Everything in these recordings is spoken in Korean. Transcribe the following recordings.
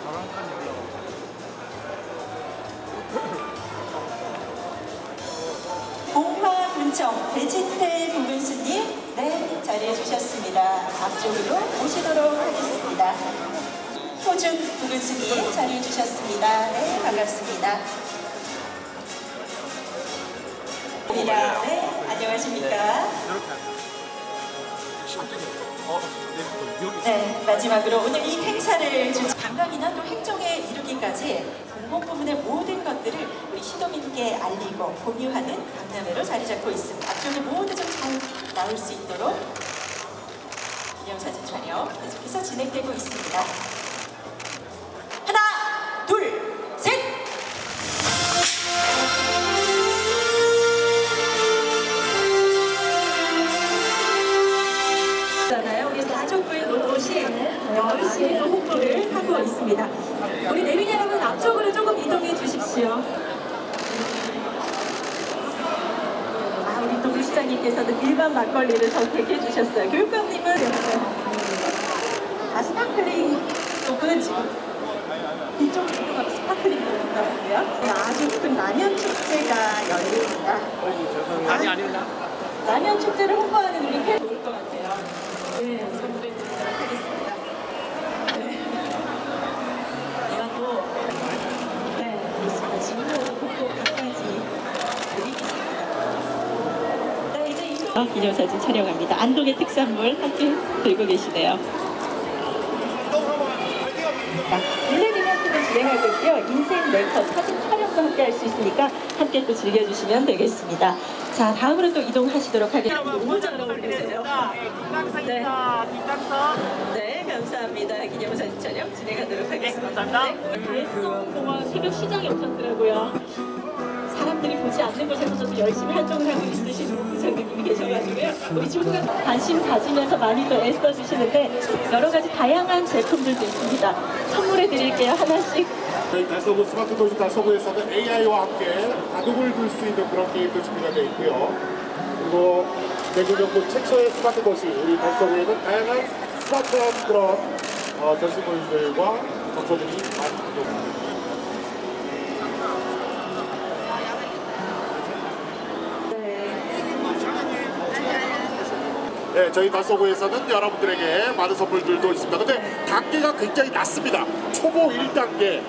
봉화군청 배진태 부군수님, 네, 자리해 주셨습니다. 앞쪽으로 모시도록 하겠습니다. 호준 부군수님 자리해 주셨습니다. 네, 반갑습니다. 네, 안녕하십니까? 네, 마지막으로 오늘 이 행사를 관광이나 또 행정에 이르기까지 공공부문의 모든 것들을 우리 시도민께 알리고 공유하는 박람회로 자리 잡고 있습니다. 앞쪽에 모두 좀 잘 나올 수 있도록 기념사진 촬영 계속해서 진행되고 있습니다. 하나, 둘, 셋! 우리 사족부의 로봇이 열심히 홍보를 하고 있습니다. 우리 내빈 여러분 앞쪽으로 조금 이동해 주십시오. 우리 또 부시장님께서는 일반 막걸리를 선택해 주셨어요. 교육감님은 스파클링 쪽은 지금 이쪽으로 가서 스파클링으로 온다고요. 아주 큰 라면 축제가 열립니다. 아니 아니라 라면 축제를 홍보하는 우리 팬 좋을 것 같아요. 네, 선물해 드리도록 하겠습니다. 네. 이것도 네, 그렇습니다. 지금으로 홍보 끝까지 드리겠습니다. 네, 이제 이동 기념사진 촬영합니다. 안동의 특산물 함께 들고 계시네요. 릴레이 이벤트를 진행하고 있고요. 인생 네컷 사진 촬영도 함께 할 수 있으니까 함께 또 즐겨주시면 되겠습니다. 자, 다음으로 또 이동하시도록 하겠습니다. 너무 잘 어울리세요. 네. 네, 감사합니다. 기념사진 촬영 진행하도록 하겠습니다. 달성공원 새벽 시장에 오셨더라고요. 사람들이 보지 않는 곳에서도 열심히 활동을 하고 있으신 부부장님이 계셔가지고요. 우리 친구가 관심 가지면서 많이 또 애써주시는데 여러 가지 다양한 제품들도 있습니다. 선물해 드릴게요. 하나씩. 저희 달서구 스마트 도시 달서구에서는 AI와 함께 바둑을 둘 수 있는 그런 게임도 준비가 되어 있고요. 그리고 대구정부 최초의 스마트 도시 우리 달서구에는 다양한 스마트한 그런 전시물들과 정서들이 많이 있습니다. 네, 저희 달서구에서는 여러분들에게 많은 선물들도 있습니다. 근데 단계가 굉장히 낮습니다. 초보 1단계.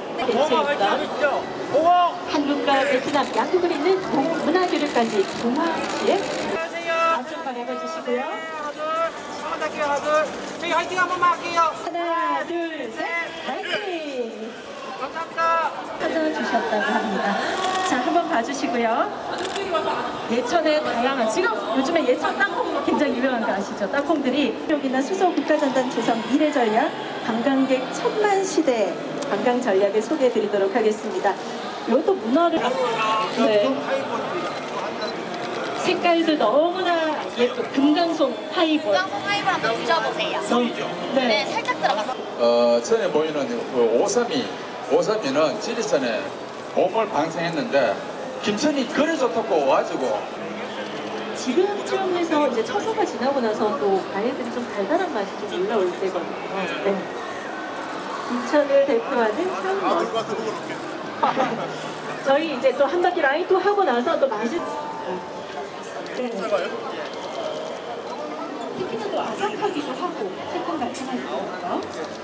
한국과 베트남 양국을 잇는 문화교류까지 동화시에 안쪽 바라봐 주시고요. 하나 둘 저희 화이팅 한번만 할게요. 하나, 둘, 셋, 화이팅! 감사합니다. 찾아주셨다고 합니다. 자, 한번 봐주시고요. 예천의 다양한, 지금 요즘에 예천 땅콩 굉장히 유명한 거 아시죠? 땅콩들이 여기나 수서 국가전단 조성 미래전략 관광객 1000만 시대 관광 전략을 소개해 드리도록 하겠습니다. 이것도 문어를 네. 색깔도 너무나 예쁜 금강송 하이볼. 금강송 하이볼 한번 드셔보세요. 네. 네, 살짝 들어갔어요. 전에 보이는 그 오삼이는 지리산에 몸을 방생했는데 김선이 그래 좋다고 와가지고 지금쯤에서 이제 처서가 지나고 나서 또 과일들이 좀 달달한 맛이 좀 올라올 때거든요. 네. 인천을 대표하는 향. 저희 이제 또 한 바퀴 라인 또 하고 나서 또 맛이 네. 특히나 또 아삭하기도 하고 새콤달콤하기도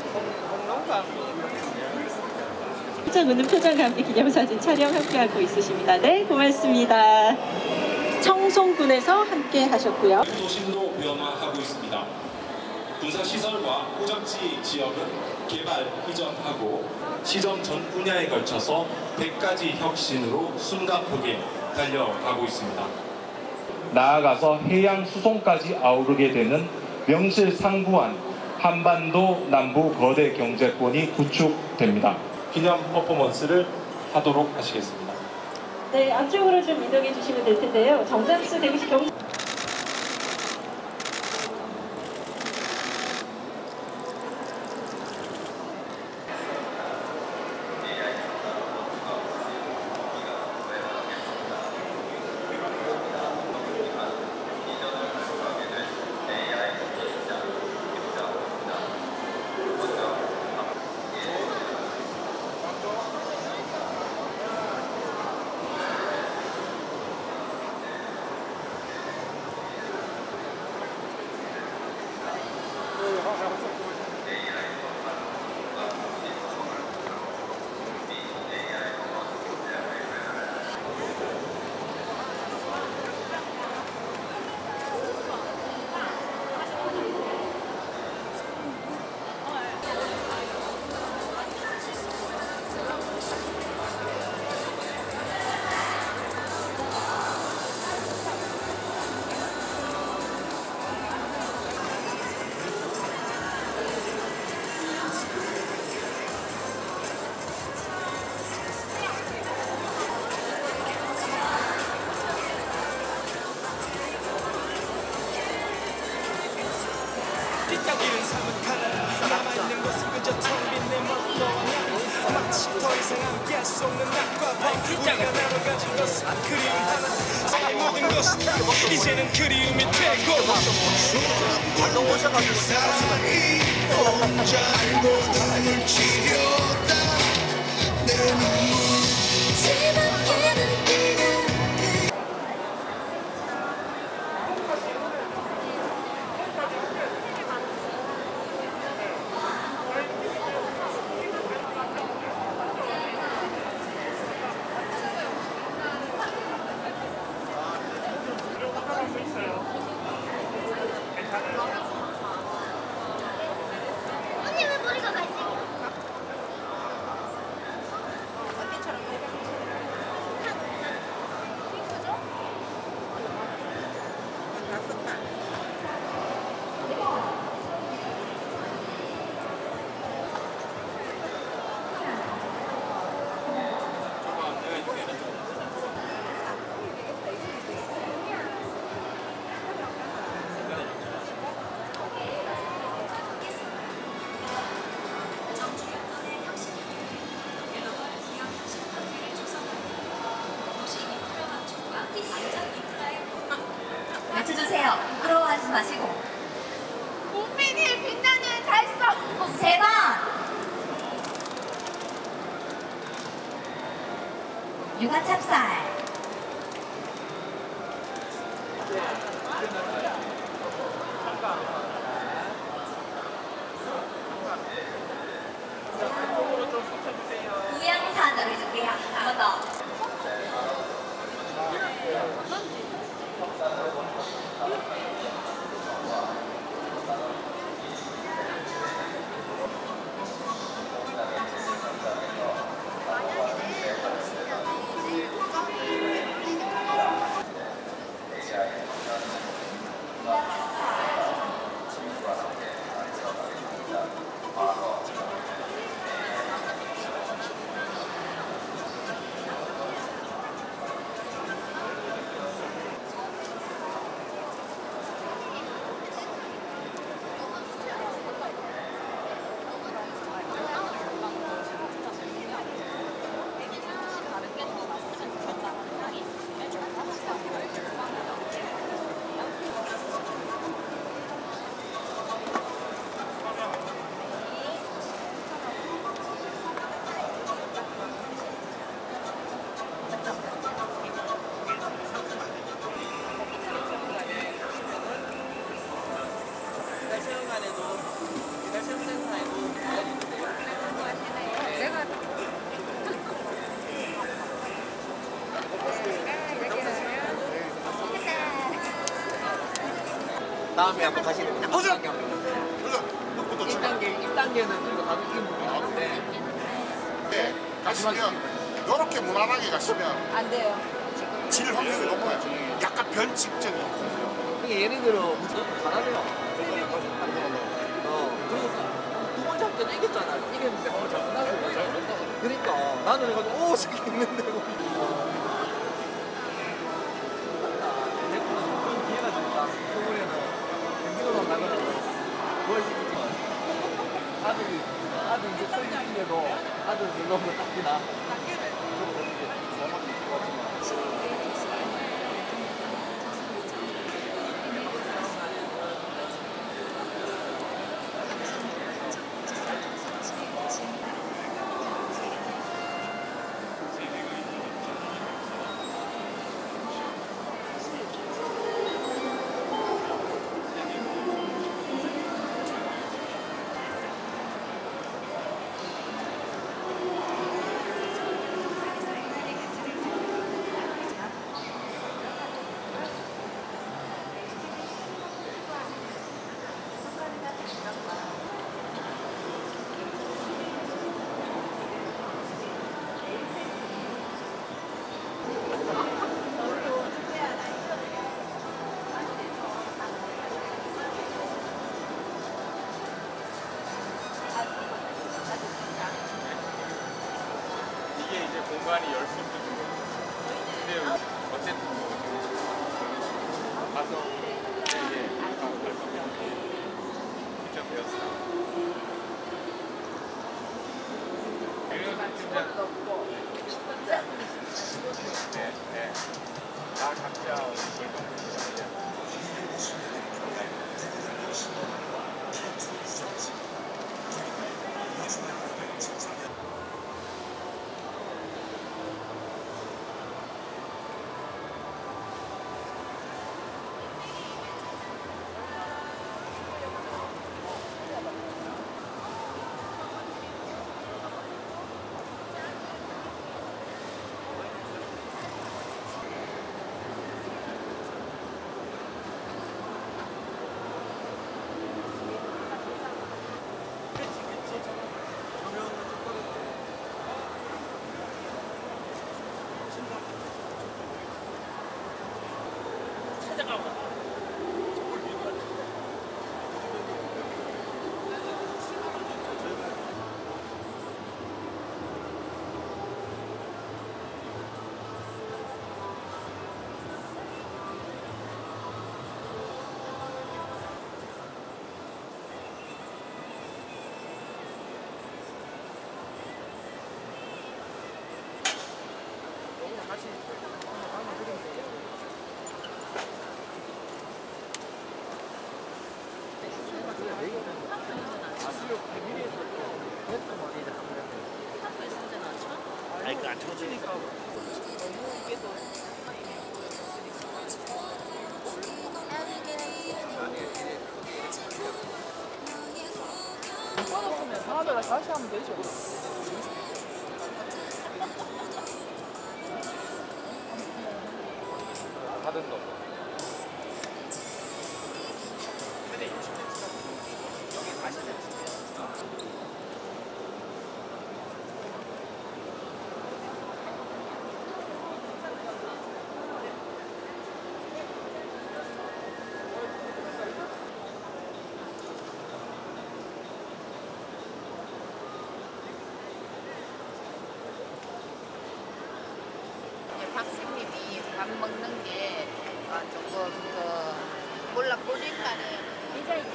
표정 웃는 표정과 함께 기념사진 촬영 함께하고 있으십니다. 네, 고맙습니다. 청송군에서 함께 하셨고요. 도심으로 변화하고 있습니다. 군사시설과 후적지 지역은 개발, 이전하고 시정 전 분야에 걸쳐서 100가지 혁신으로 숨가쁘게 달려가고 있습니다. 나아가서 해양 수송까지 아우르게 되는 명실상부한 한반도 남부 거대 경제권이 구축됩니다. 기념 퍼포먼스를 하도록 하시겠습니다. 네, 앞쪽으로 좀 이동해 주시면 될 텐데요. 정담수 대구시 경 항상 함께 쏟는 낮과 밤 우리가 나눠 가진 것은 그리움 하나 모든 것이 다 이제는 그리움이 되고 혼자 알고는 지렸다 내 눈물 뒤바뀌는 비는 언니 왜 머리가 갈색이야? 맞춰주세요. 부끄러워하지 마시고. 국민이 빛나는 달성. 3번. 육아 찹쌀. 우양산으로 해줄게요. 한 번 더. 다음에 한번 다시 도전! 1단계는 이거 다 느끼는 부분이 나오는데 네, 가시면 이렇게 무난하게 가시면 안 돼요. 질 확률이 높아요. 약간 변칙적인 이게 예를 들어 무조건 잘하네요. 그리고 두 번째 할 때는 이겼잖아. 이겼는데 오늘 잘 끝났어. 그러니까 나는 해가지고 오 저기 있는데 기회가 됐다. 서울에는 경기도로 나가는 9월 12일 아들 이제 설리인데도 아들 놀러 오면 딱히나 공간이 10분 정도. 근데 어쨌든 가서 이게 직접 배웠어요. 그래서 진짜 같이 한번 드리면 돼요. 아니 그안 쳐지니까. 꺼졌으면 하나다가 다시 하면 되죠. 받은 거. 박사님이 밥 먹는 게 조금 몰라 뿌릴까는 디자인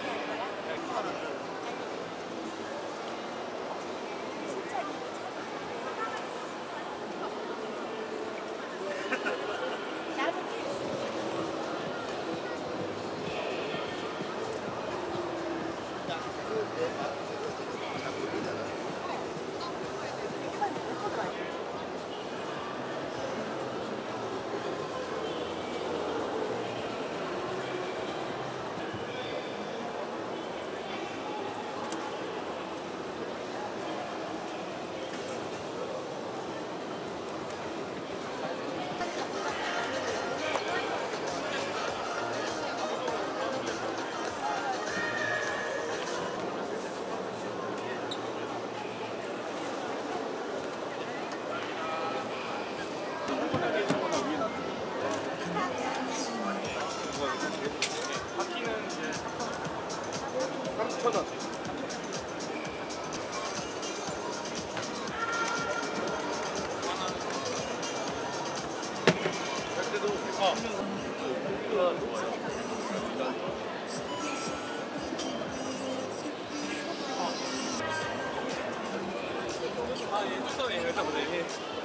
바퀴는 이제 30,000원. 예, tus선에 일단 보세요.